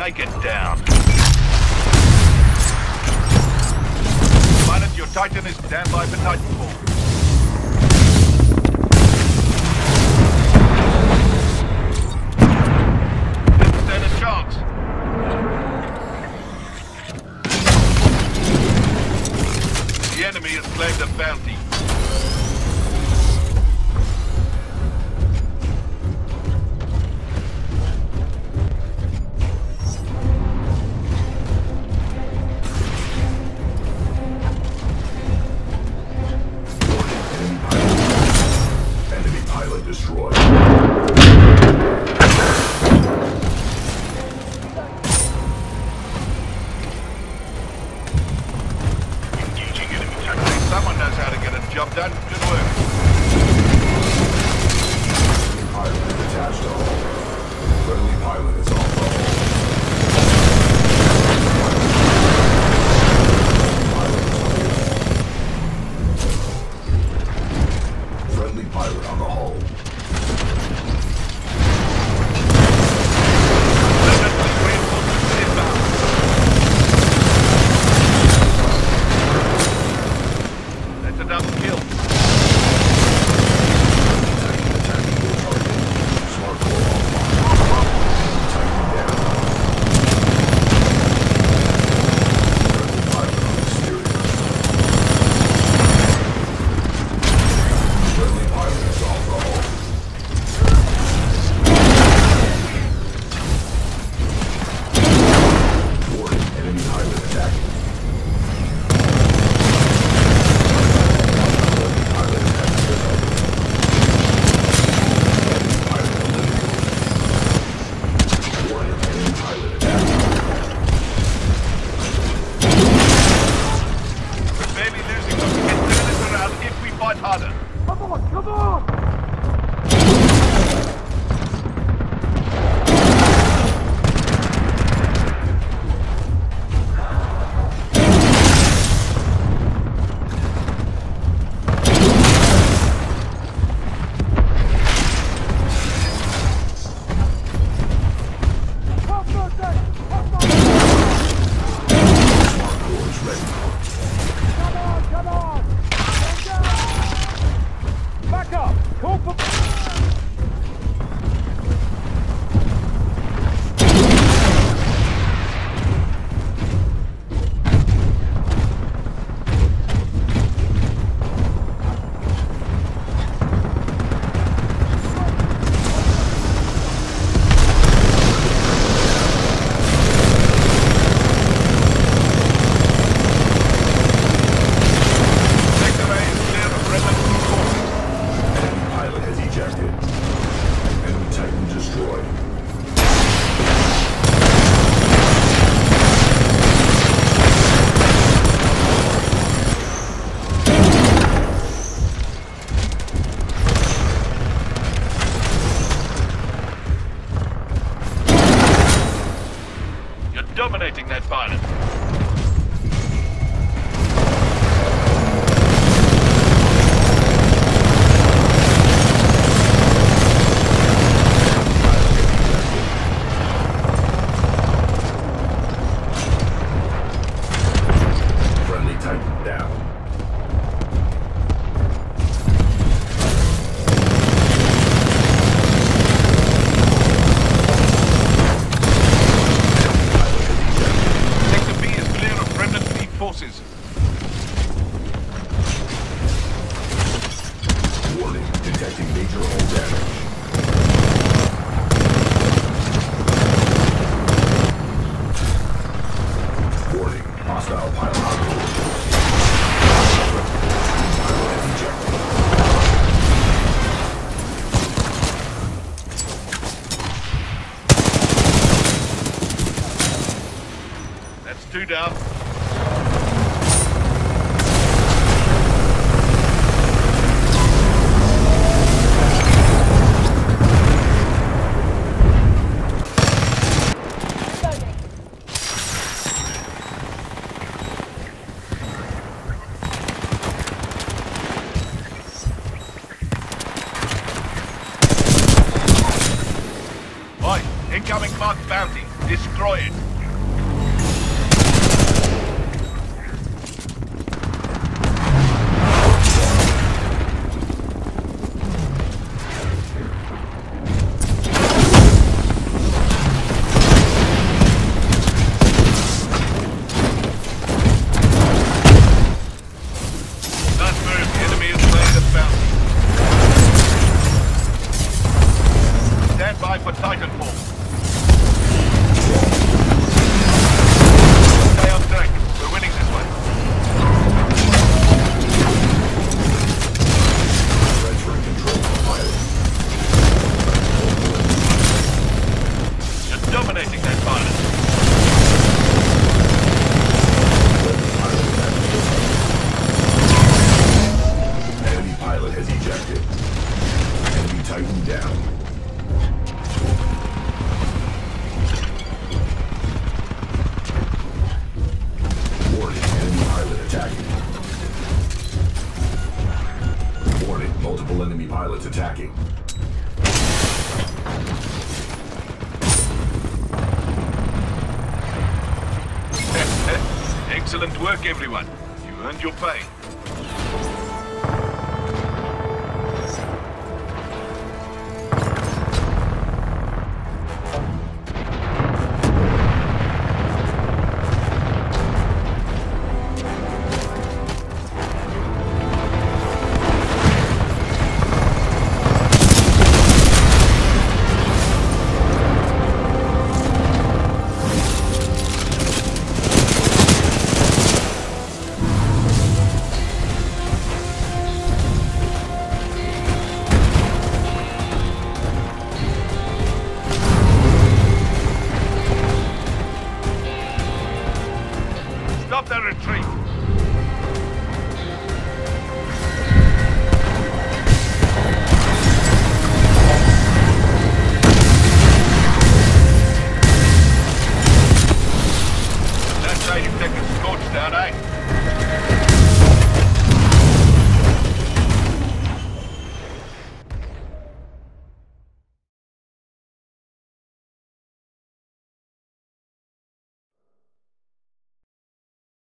Take it down. Pilot, your Titan is standby for Titanfall. Didn't stand a chance. The enemy has claimed a bounty. Destroyed. Engaging enemy tactics. Someone knows how to get a job done. Good work. Pilot detached to hull. Friendly pilot is off the hull. Friendly pilot on the hull. That's a double kill. Attacking your target. Smart core offline. Titan down. Friendly pilot on exterior. Friendly pilot is off the hull. Warning, enemy pilot attacking. Pilot attacking your target. Enemy pilot eliminated. Warning, enemy pilot attacking. We're barely losing them. We can turn this around if we fight harder. Come on, come on! Smart core is ready. Come on, come on! Back up! Call for... Sector A is clear of Redland forces. Enemy pilot has ejected. Enemy Titan destroyed. You're dominating that pilot. Friendly Titan down. Sector B is clear of Remnant fleet forces. Warning, detecting major hull damage. Warning, hostile pilot on board. Pilot has ejected. That's two down. Incoming marked bounty. Destroy it. Nice move. The enemy has made the bounty. Stand by for Titanfall. Stay on track. We're winning this one. Transferring control to pilot. You're dominating that pilot. Enemy pilot has ejected. Enemy Titan down. Warning, enemy pilot attacking. Warning, multiple enemy pilots attacking. Excellent work, everyone. You earned your pay.